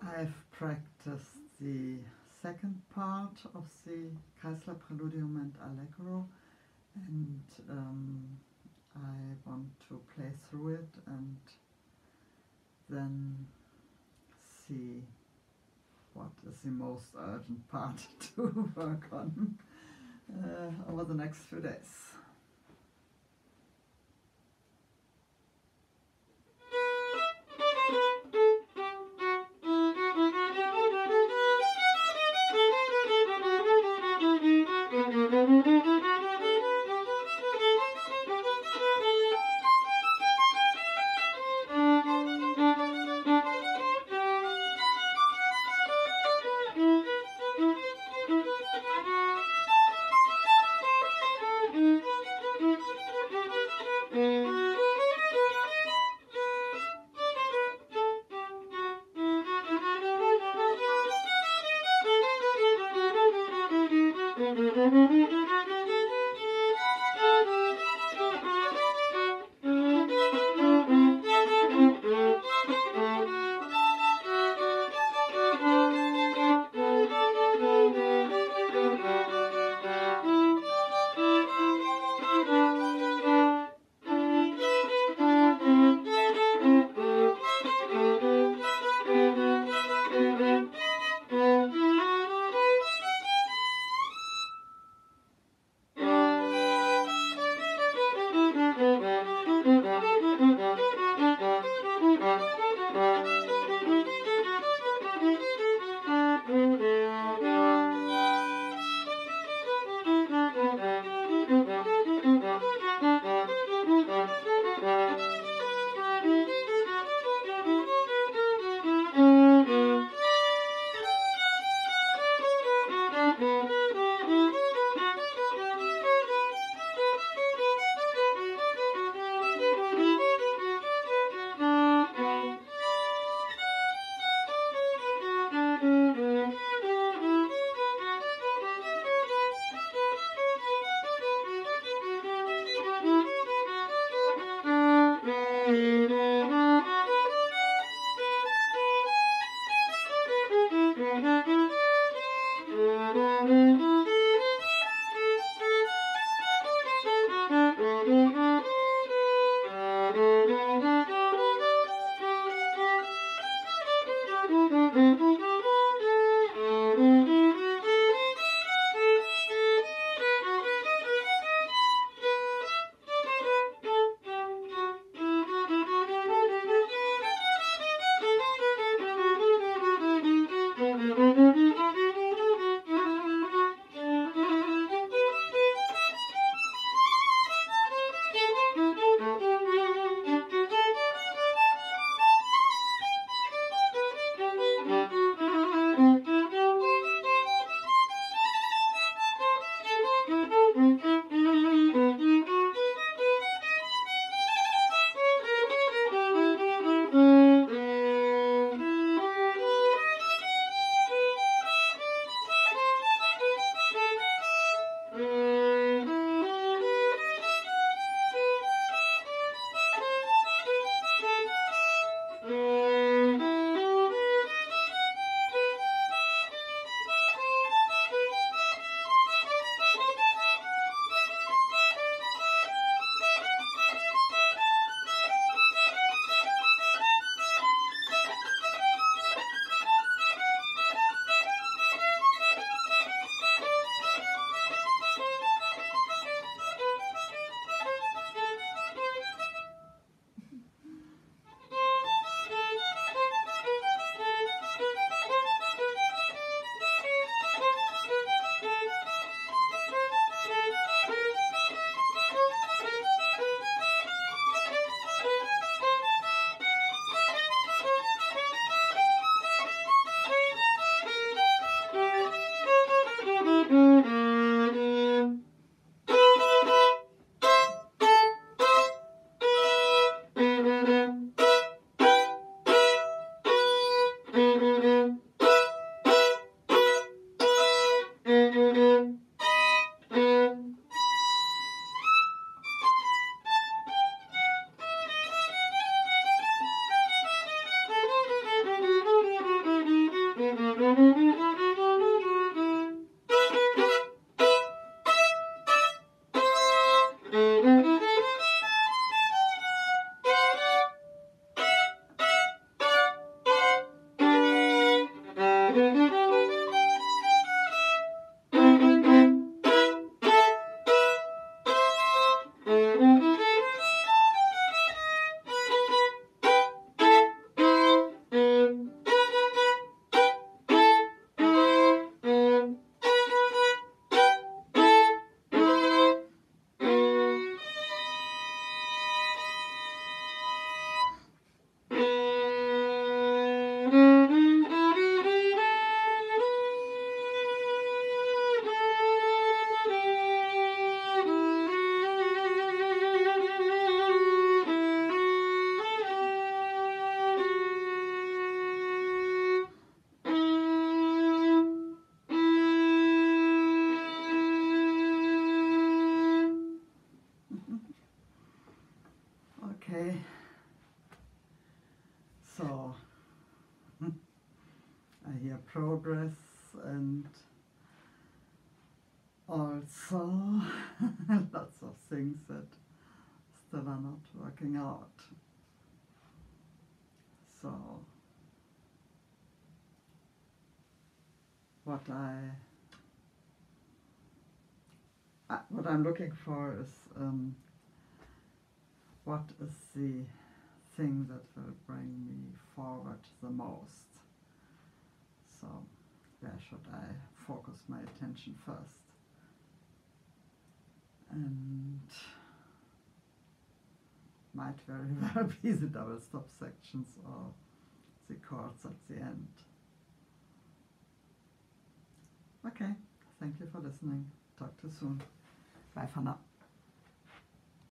I've practiced the second part of the Kreisler Preludium and Allegro, and I want to play through it and then see what is the most urgent part to work on over the next few days. progress, and also lots of things that still are not working out. So what I'm looking for is what is the thing that will bring me forward the most. So where should I focus my attention first? And might very well be the double stop sections or the chords at the end. Okay, thank you for listening. Talk to you soon. Bye for now.